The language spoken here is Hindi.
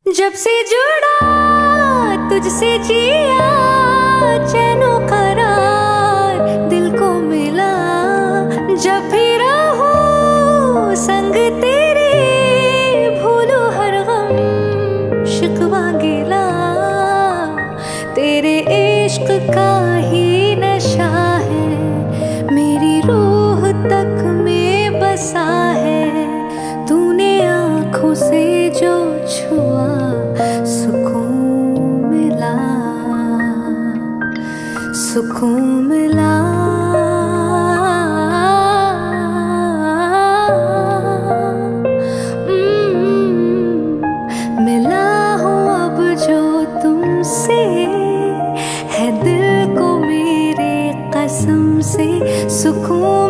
जब से जुड़ा तुझसे जिया चैनो करार दिल को मिला। जब भी रहूं संग तेरे भूलूं हर गम शिकवा गिला। तेरे इश्क का ही नशा है मेरी रूह तक में बसा है। तूने आँखों से जो छुआ सुकून मिला, सुकून मिला। मिला हूँ अब जो तुमसे है दिल को मेरे कसम से सुकून